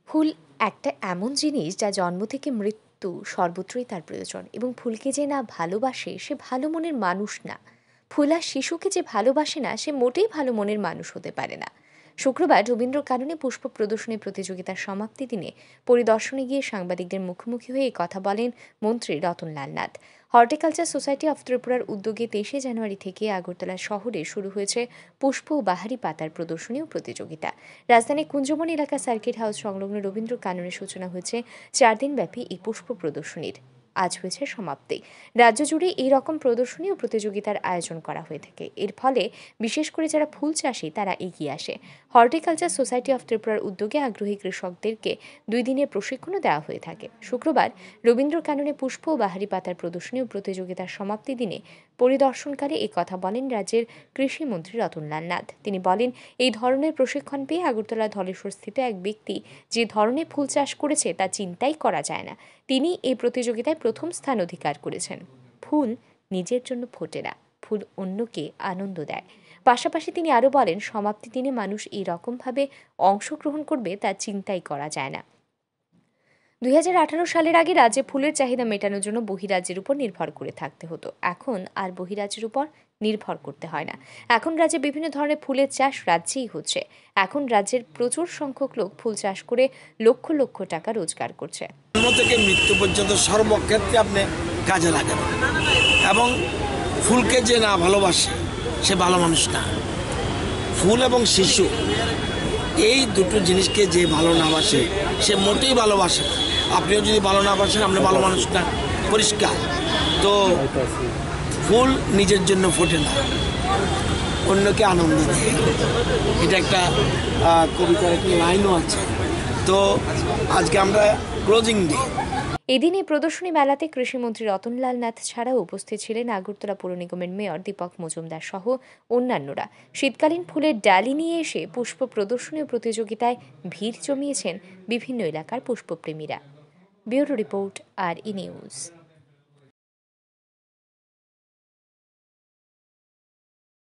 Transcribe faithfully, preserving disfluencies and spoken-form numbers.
ফুল একটা এমন জিনিস যা জন্ম থেকে মৃত্যু সর্বত্রই তার প্রয়োজন, এবং ফুলকে যে না ভালোবাসে সে ভালো মনের মানুষ না। ফুল আর শিশুকে যে ভালোবাসে না সে মোটেই ভালো মনের মানুষ হতে পারে না। শুক্রবার রবীন্দ্র কাননে পুষ্প প্রদর্শনী প্রতিযোগিতার সমাপ্তি দিনে পরিদর্শনে গিয়ে সাংবাদিকদের মুখোমুখি হয়ে কথা বলেন মন্ত্রী Ratanlal Nath. Horticulture society of ত্রিপুরার উদ্যোগে তেইশে জানুয়ারি থেকে আগরতলা শহরে শুরু হয়েছে পুষ্প ও বাহারি পাতার প্রদর্শনী ও প্রতিযোগিতা। রাজধানীর কুঞ্জবন এলাকা সার্কিট হাউস সংলগ্ন রবীন্দ্র কাননের সূচনা হয়েছে চার দিনব্যাপী এই পুষ্প প্রদর্শনীর। আজ হয়েছে সমাপ্তি। রাজ্য জুড়ে এই রকম প্রদর্শনী ও প্রতিযোগিতার আয়োজন করা হয়ে থাকে। এর ফলে বিশেষ করে যারা ফুল চাষী তারা এগিয়ে আসে। হর্টিকালচার সোসাইটি অফ ত্রিপুরার উদ্যোগে আগ্রহী কৃষকদেরকে দুই দিনের প্রশিক্ষণও দেওয়া হয়ে থাকে। শুক্রবার রবীন্দ্র কাননে পুষ্প ও বাহারি পাতার প্রদর্শনী ও প্রতিযোগিতার সমাপ্তি দিনে পরিদর্শনকালে এই কথা বলেন রাজ্যের কৃষিমন্ত্রী রতনলাল নাথ। তিনি বলেন, এই ধরনের প্রশিক্ষণ পেয়ে আগরতলা ধলেশ্বর স্থিত এক ব্যক্তি যে ধরনের ফুল চাষ করেছে তা চিন্তাই করা যায় না। তিনি এই প্রতিযোগিতায় প্রথম স্থান অধিকার করেছেন। ফুল নিজের জন্য ফোটে না, ফুল অন্যকে আনন্দ দেয়। পাশাপাশি তিনি আরও বলেন, সমাপ্তি দিনে মানুষ এই রকমভাবে অংশগ্রহণ করবে তা চিন্তাই করা যায় না। দুই হাজার আঠারো সালের আগে রাজ্যে ফুলের চাহিদা মেটানোর জন্য বহিরাজ্যের উপর নির্ভর করে থাকতে হতো। এখন আর বহিরাজ্যের উপর নির্ভর করতে হয় না। এখন রাজ্যে বিভিন্ন ধরনের ফুলের চাষ রাজ্যেই হচ্ছে। এখন রাজ্যের প্রচুর সংখ্যক লোক ফুল চাষ করে লক্ষ লক্ষ টাকা রোজগার করছে। জন্ম থেকে মৃত্যু পর্যন্ত সর্বক্ষেত্রে আপনি কাজে লাগান, এবং ফুলকে যে না ভালোবাসে সে ভালো মানুষ না। ফুল এবং শিশু এই দুটো জিনিসকে যে ভালো না বাসে সে মোটেই ভালোবাসে না। আপনিও যদি ভালো না বাসেন আপনি ভালো মানুষ না, পরিষ্কার। তো ফুল নিজের জন্য ফোটে না, অন্যকে আনন্দ দেয়। এটা একটা কবিতার একটা লাইনও আছে। তো আজকে আমরা ক্লোজিং ডে। এদিন এই প্রদর্শনী মেলাতে কৃষিমন্ত্রী রতনলাল নাথ ছাড়াও উপস্থিত ছিলেন আগরতলা পৌর নিগমের মেয়র দীপক মজুমদার সহ অন্যান্যরা। শীতকালীন ফুলের ডালি নিয়ে এসে পুষ্প প্রদর্শনী ও প্রতিযোগিতায় ভিড় জমিয়েছেন বিভিন্ন এলাকার পুষ্পপ্রেমীরা। ব্যুরো রিপোর্ট, আর ই নিউজ।